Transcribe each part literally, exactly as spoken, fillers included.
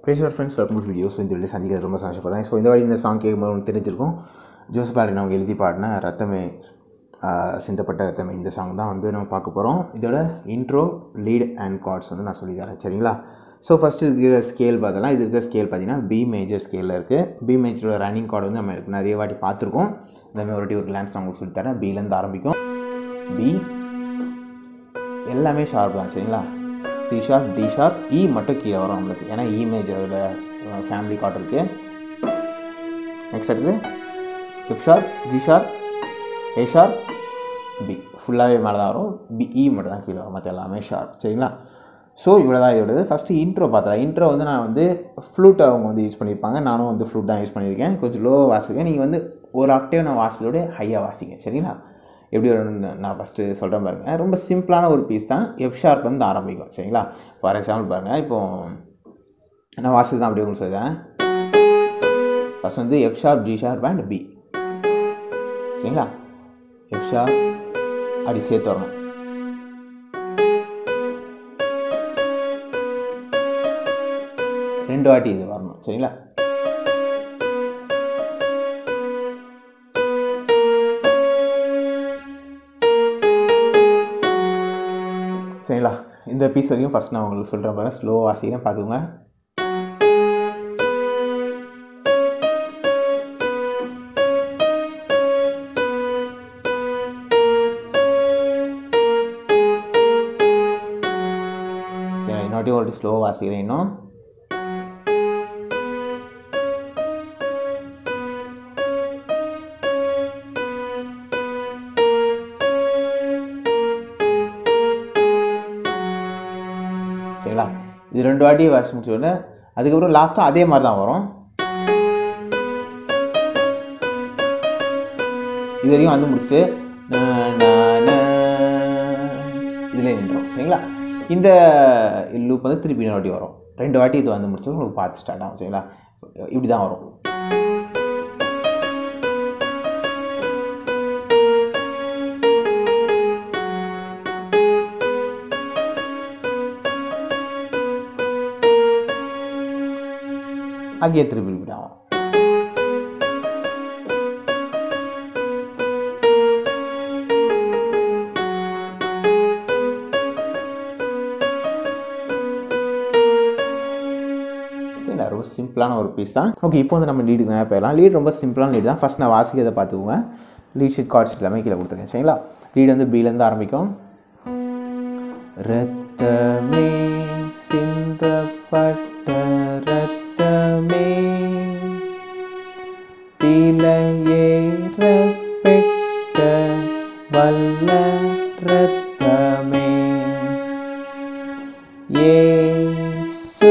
Praise our friends, welcome to videos. இந்த video சந்திக்கிறது ரொம்ப சந்தோஷப்படுறேன். ஸோ இந்த வாடி இந்த சாங் கேட்கும்போது உங்களுக்கு தெரிஞ்சிருக்கும், ஜோசப் ஆல்டன் அவங்க எழுதி பாடின ரத்தமே சிந்தப்பட்ட ரத்தமே இந்த சாங் தான் வந்து நம்ம பார்க்க போகிறோம். இதோட இன்ட்ரோ, லீட் அண்ட் கார்ட்ஸ் வந்து நான் சொல்லி தரேன், சரிங்களா? ஸோ ஃபஸ்ட்டு இருக்கிற ஸ்கேல் பார்த்தலாம். இது இருக்கிற ஸ்கேல் பார்த்தீங்கன்னா பி மேஜர் ஸ்கேலில் இருக்குது. பி மேஜரோட ரன்னிங் கார்டு வந்து நம்ம நிறைய வாட்டி பார்த்துருக்கோம். இந்தமாதிரி ஒரு வாட்டி ஒரு கிளான்ஸ் நான் உங்களுக்கு சொல்லித்தரேன். பிலேருந்து ஆரம்பிக்கும். பி எல்லாமே ஷார்ப் தான், சரிங்களா? C sharp, D sharp, E மட்டும் கீழே வரும் நம்மளுக்கு, ஏன்னா இ மேஜரோட ஃபேமிலி கார்டு இருக்குது. நெக்ஸ்ட் அடுத்தது F sharp, G sharp, A sharp, B ஃபுல்லாகவே மேலே தான் வரும். பி இ மட்டும் தான் கீழே வரும், மற்ற எல்லாமே ஷார்ப், சரிங்களா? ஸோ இவ்வளோ தான் இதோடது. ஃபஸ்ட்டு இன்ட்ரோ பார்த்தா, இன்ட்ரோ வந்து நான் வந்து ஃப்ளூட் அவங்க வந்து யூஸ் பண்ணியிருப்பாங்க. நானும் வந்து ஃப்ளூட் தான் யூஸ் பண்ணியிருக்கேன். கொஞ்சம் லோவாக வாசிக்கேன். நீங்கள் வந்து ஒரு ஆக்டேவ் நான் வாசிச்சதோட ஹையாக வாசிங்க, சரிங்களா? எப்படி வரும்னு நான் ஃபஸ்ட்டு சொல்கிறேன் பாருங்கள். ரொம்ப சிம்பிளான ஒரு பீஸ் தான். எஃப் ஷார்ப் வந்து ஆரம்பிக்கும், சரிங்களா? ஃபார் எக்ஸாம்பிள் பாருங்கள், இப்போது நான் வாசித்து தான் அப்படியே உங்களுக்கு சொல்லுறேன். ஃபஸ்ட் வந்து F sharp, G sharp and B, சரிங்களா? எஃப் ஷார்ப் அப்படி சேர்த்து வரணும். ரெண்டு வாட்டி இது வரணும், சரிங்களா? சரிங்களா? இந்த பீஸ் வரைக்கும் ஃபஸ்ட் நான் உங்களுக்கு சொல்கிறேன் பாருங்கள். ஸ்லோ வாசிக்கிறேன், பார்த்துக்கோங்க. சரி, இன்னொட்டி ஒரு ஸ்லோ வாசிக்கிறேன் இன்னும். சரிங்களா? இது ரெண்டு வாட்டி வாசி முடிச்சோடனே அதுக்கப்புறம் லாஸ்ட்டாக அதே மாதிரி தான் வரும். இது வரைக்கும் வந்து முடிச்சுட்டு இதில் நின்றோம், சரிங்களா? இந்த லூப் வந்து திருப்பி இன்னொரு வாட்டி வரும். ரெண்டு வாட்டி இது வந்து முடிச்சோம், உங்களுக்கு பார்த்து ஸ்டார்ட் ஆகும், சரிங்களா? இப்படி தான் வரும். அங்கேயே திருப்பி ரிப்பீட் ஆகும். சரிங்களா? ரொம்ப சிம்பிளான ஒரு பீஸ் தான். ஓகே, இப்போ வந்து நம்ம லீடுக்கு நேரம் போயிடலாம். லீட் ரொம்ப சிம்பிளான லீட் தான். ஃபஸ்ட் நான் வாசிக்கிறதை பார்த்துக்குவோங்க. லீட் ஷீட் கார்ட்ஸ் எல்லாமே கீழே கொடுத்துருக்கேன், சரிங்களா? லீட் வந்து பிலேருந்து ஆரம்பிக்கும். ரத்தமே சிந்தப்பட்ட ரத்தமே பிழையேற பெற்ற வல்ல ரத்தமே இயேசு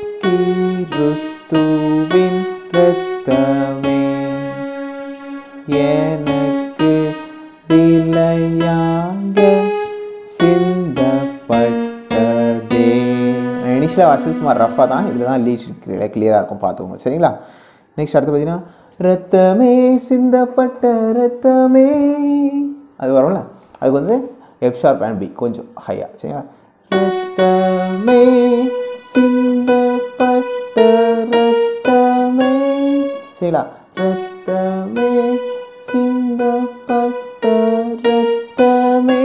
கிறிஸ்துவின் ரத்தமே எனக்கு விலையாக சிந்தப்பட்டதே. இனிஷியலாக வாசி சும்மா ரஃபாக தான், இதில் தான் லீச் கிளியராக இருக்கும், பார்த்துக்கோங்க, சரிங்களா? நெக்ஸ்ட் அடுத்து பார்த்தீங்கன்னா ரத்தமே சிந்தப்பட்ட ரத்தமே, அது வரும்ல, அதுக்கு வந்து எஃப் ஷார்ப் அண்ட் பி கொஞ்சம் ஹையாக, சரிங்களா? ரத்தமே சிந்தப்பட்ட ரத்தமே, சரிங்களா? ரத்தமே சிந்தப்பட்ட ரத்தமே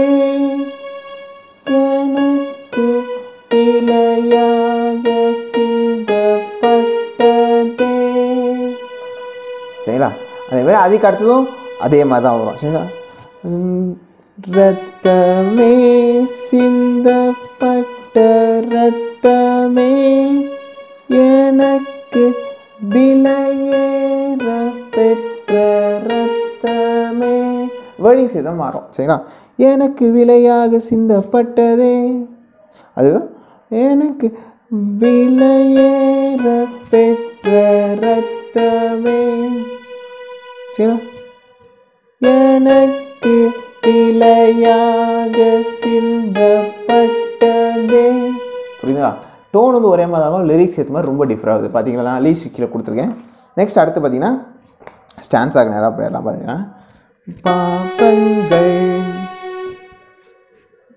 எனக்கு விலையாக சிந்தப்பட்டதே, சரிங்களா? அதே மாதிரி அதுக்கு அடுத்ததும் அதே மாதிரி தான் வரும், சரிங்களா? ரத்தமே சிந்தப்பட்ட ரத்தமே எனக்கு விலையேற பெற்ற ரத்தமே, வேர்டிங்ஸ் இதான் மாறும், சரிங்களா? எனக்கு விலையாக சிந்தப்பட்டதே, அது எனக்கு விலையேற பெற்ற ரத்தமே, சரிங்களா? எனக்கு விலையாக சிந்தப்பட்டதே. புரியுதுங்களா? டோன் வந்து ஒரே மாதிரி ஆகும், லிரிக்ஸ் ஏற்ற மாதிரி ரொம்ப டிஃபர் ஆகுது. பார்த்தீங்களா? நான் லிரிக்ஸ் கீழே கொடுத்துருக்கேன். நெக்ஸ்ட் அடுத்து பார்த்தீங்கன்னா ஸ்டான்ஸாக நேராக போயிடலாம். பார்த்தீங்கன்னா பாபங்கள்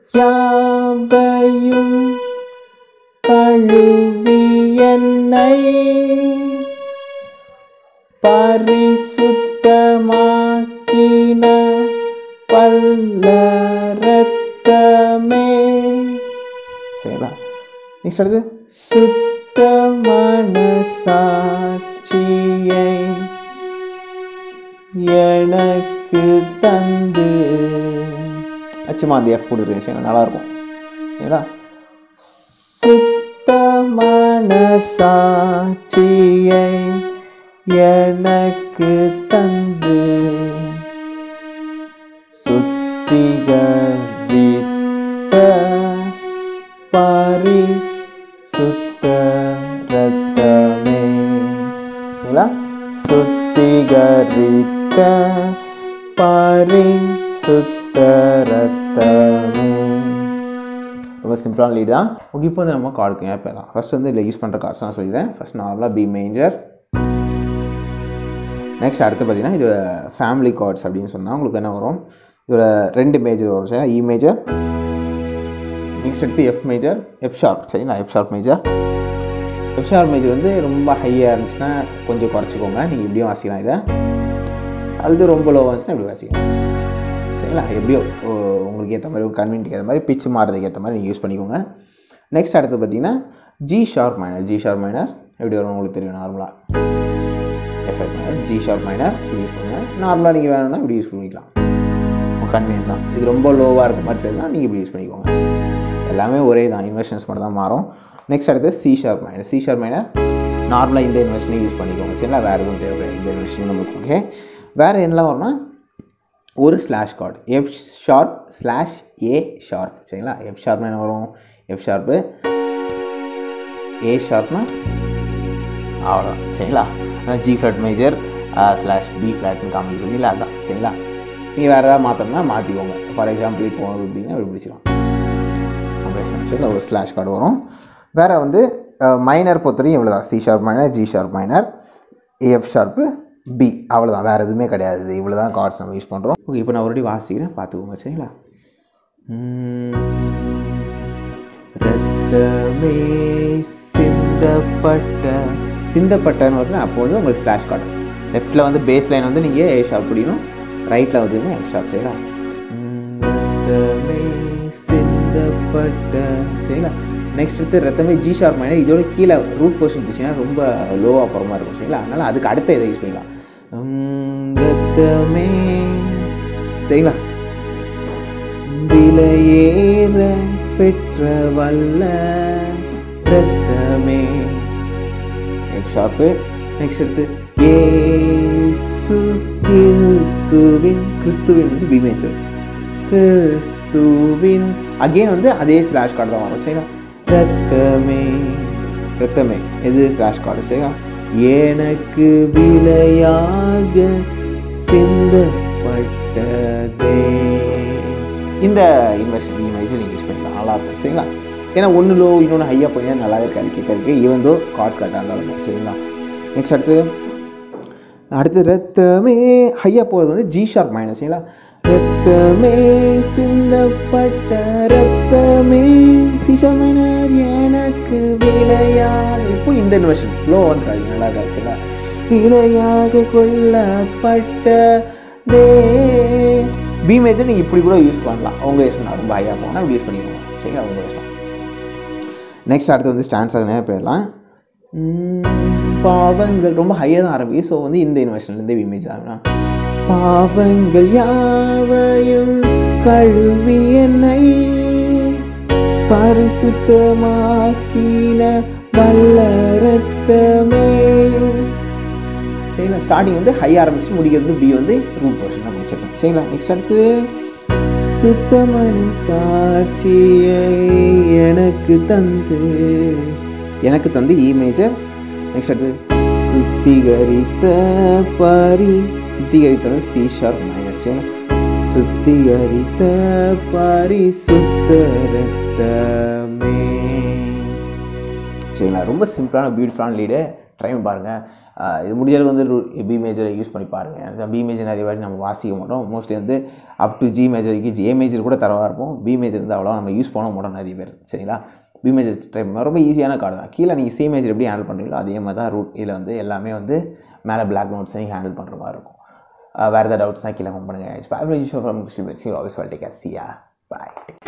யாவையும் கழுவி என்னை சரிங்களா. நெக்ஸ்ட் அடுத்து சுத்த மனசாட்சியை எனக்கு தந்து அச்சுமா அந்த எஃப் கொடுக்குறேன். சரிங்களா, நல்லாயிருக்கும். சரிங்களா. சுத்த மனசாட்சியை எனக்கு தந்து சுத்திகரித்த பரிசுத்த இரத்தமே. சரிங்களா. சுத்திகரித்த பரிசுத்த இரத்தமே. ரொம்ப சிம்பிளான லீட் தான். ஓகே, இப்போ வந்து நம்ம கார்டுக்கு ஏன் போயிடலாம். ஃபஸ்ட் வந்து இதில் யூஸ் பண்ணுற கார்ட்ஸ் நான் சொல்லிடுறேன். ஃபஸ்ட் நார்மலாக பி மேஜர். நெக்ஸ்ட் அடுத்து பார்த்தீங்கன்னா இது ஃபேமிலி கார்ட்ஸ் அப்படின்னு சொன்னால் உங்களுக்கு என்ன வரும், இதோட ரெண்டு மேஜர் வரும். சரிங்களா, இ மேஜர். நெக்ஸ்ட் அடுத்து எஃப் மேஜர், எஃப் ஷார்ப். சரிங்களா, F sharp major. F sharp major வந்து ரொம்ப ஹையாக இருந்துச்சுன்னா கொஞ்சம் குறைச்சிக்கோங்க. நீங்கள் இப்படியும் வாசிக்கலாம் இதை. அது ரொம்ப லோவாக இருந்துச்சுன்னா இப்படி வாசிக்கலாம். சரிங்களா, எப்படியோ உங்களுக்கு ஏற்ற மாதிரி கன்வீனியன்ட்டுக்கு ஏற்ற மாதிரி பிச்சு மாறுறதுக்கு ஏற்ற மாதிரி நீங்கள் யூஸ் பண்ணிக்கோங்க. நெக்ஸ்ட் அடுத்து பார்த்தீங்கன்னா G sharp minor. G sharp minor எப்படி வரும் உங்களுக்கு தெரியும். நார்மலாக F minor, G sharp minor இப்படி யூஸ் பண்ணுங்கள். நார்மலாக நீங்கள் வேணும்னா இப்படி யூஸ் பண்ணிக்கலாம், கன்வீனியன்ட் தான். இது ரொம்ப லோவாக இருக்க மாதிரி தெரியுதுன்னா நீங்கள் இப்படி யூஸ் பண்ணிக்கோங்க. எல்லாமே ஒரே தான், இன்வெர்ஷன்ஸ் மட்டும் தான் மாறும். நெக்ஸ்ட் அடுத்து C sharp minor. C sharp minor நார்மலாக இந்த இன்வெர்ஷனையும் யூஸ் பண்ணிக்கோங்க. சரிங்களா, வேறு எதுவும் தேவைப்படாது. இந்த இன்வெர்ஷன் நமக்கு ஓகே. வேறு என்னலாம் வரும்னா ஒரு slash chord F sharp slash A sharp. சரிங்களா, எஃப் ஷார்ப்னா என்ன வரும், எஃப் ஷார்ப்பு ஏ ஷார்ப்னா அவ்வளோதான். சரிங்களா, G flat major slash B ஃப்ளாட்னு காமிக்கிறது இல்லை, அதுதான். சரிங்களா, நீங்கள் வேறு ஏதாவது மாற்றணும்னா மாற்றிக்கோங்க. ஃபார் எக்ஸாம்பிள் இப்போ அப்படின்னா இப்படி பிடிச்சிக்கலாம். சரிங்களா, ஒரு ஸ்லாஷ் கார்டு வரும். வேறு வந்து மைனர் பொறுத்தவரையும் இவ்வளோ தான். C sharp minor, G sharp minor, F sharp, B, அவ்வளோதான். வேறு எதுவுமே கிடையாது. இது இவ்வளோ தான் கார்ட்ஸ் நம்ம யூஸ் பண்ணுறோம். ஓகே, இப்போ நான் ஒருவாட்டி வாசிக்கிறேன், பார்த்துக்கோங்க. சரிங்களா. ரத்தமே சிந்தப்பட்ட சிந்தப்பட்டன்னு வந்து அப்போ வந்து உங்களுக்கு ஸ்லாஷ் கார்டு. லெஃப்ட்டில் வந்து பேஸ் லைன் வந்து நீங்கள் ஏ ஷார்ப் பிடிக்கணும், ரைட்டில் வந்து எஃப் ஷார்ப். சரிங்களா, ரத்தமே சிந்தப்பட்ட. சரிங்களா, நெக்ஸ்ட் எடுத்து ரத்தமே ஜி ஷார்ப் மைனர். இதோட கீழே ரூட் போர்ஷன் பிடிச்சிங்கன்னா ரொம்ப லோவாக போகிற இருக்கும். சரிங்களா, அதனால் அதுக்கு அடுத்த இதை யூஸ் பண்ணிக்கலாம். ரத்தமே. சரிங்களா, விலையேற பெற்ற வல்ல ரத்தமே எஃப் ஷார்ப்பு. நெக்ஸ்ட் எடுத்து ஏசு கிறிஸ்துவின். கிறிஸ்துவின் வந்து பி மேஜர். கிறிஸ்துவின் அகெயின் வந்து அதே ஸ்லாஷ் கார்டு தான் வரும். சரிங்களா, ரத்தமே ரத்தமே எது ஸ்லாஷ் கார்டு. சரிங்களா, எனக்கு விலையாக சிந்தப்பட்டதே. இந்த இன்வெர்ஷன் இமேஜ் நீங்கள் யூஸ் பண்ணிக்கலாம், நல்லாயிருக்கும். சரிங்களா, ஏன்னா ஒன்று லோ இன்னொன்று ஹையாக போயிங்கன்னா நல்லாவே இருக்காது கேட்கறதுக்கு, ஈவன் தோ கார்ட்ஸ் கரெக்டாக இருந்தாலும். சரிங்களா, நெக்ஸ்ட் அடுத்து அடுத்து ரத்தமே ஹையாக போகிறது வந்து ஜி ஷார்ப் மைனர். சரிங்களா, ரத்தமே சிந்தப்பட்ட ரத்தமே சி ஷார்ப் மைனர் எனக்கு விலையாக. இப்போ இந்த இன்வெர்ஷன் லோ வந்துடாது, நல்லா இருக்காது. சரிங்களா, விலையாக கொள்ளப்பட்ட தே. பி மேஜர் நீங்கள் இப்படி கூட யூஸ் பண்ணலாம், உங்கள் இஷ்டம் தான். ரொம்ப ஹையாக போனால் இப்படி யூஸ் பண்ணிக்கோங்க. சரிங்களா, உங்கள் இஷ்டம். நெக்ஸ்ட் அடுத்து வந்து ஸ்டாண்ட்ஸாக நிறைய போயிடலாம். பாவங்கள் ரொம்ப ஹையாக தான் ஆரம்பிக்கும். ஸோ வந்து இந்த இன்வெர்ஷன்லேருந்து பி மேஜர் ஆகலாம். பாவங்கள் யாவையும் கழுவி என்னை பரிசுத்தமாக்கின வல்ல ரத்தமே. சரிங்களா, ஸ்டார்டிங் வந்து ஹை ஆரம்பிச்சு முடிக்கிறது பி வந்து ரூட் போர்ஷன் தான் முடிச்சிருக்கேன். சரிங்களா, நெக்ஸ்ட் அடுத்து சுத்தமான சாட்சியை எனக்கு தந்து எனக்கு தந்து இ மேஜர். நெக்ஸ்ட் அடுத்து சுத்திகரித்த பரி சுத்திகரித்த சி ஷார்ப் மைனர். சரிங்களா, சுத்திகரித்த பரிசுத்த இரத்தமே. சரிங்களா, ரொம்ப சிம்பிளான பியூட்டிஃபுல்லான லீடு. ட்ரை பண்ணி பாருங்கள். இது முடிஞ்சளவுக்கு வந்து பி மேஜரை யூஸ் பண்ணி பாருங்கள். பி மேஜர் நிறைய வாட்டி நம்ம வாசிக்க மாட்டோம். மோஸ்ட்லி வந்து அப் டு ஜி மேஜருக்கு ஜே மேஜர் கூட தரவாக இருப்போம். பி மேஜர் வந்து அவ்வளோ நம்ம யூஸ் பண்ண மாட்டோம் நிறைய பேர். சரிங்களா, பி மேஜர் ட்ரை பண்ண ரொம்ப ஈஸியான கார்டு தான். கீழே நீங்கள் சி மேஜர் எப்படி ஹேண்டில் பண்ணுறீங்களோ அதே மாதிரி தான் ரூட். இதில் வந்து எல்லாமே வந்து மேலே பிளாக் நோட்ஸ் நீங்கள் ஹேண்டில் பண்ணுற மாதிரி இருக்கும். வேறு ஏதாவது டவுட்ஸ்னால் கீழே கமெண்ட் பண்ணுங்கள். It's bye from usual from Christian. Always well take care. See ya. By.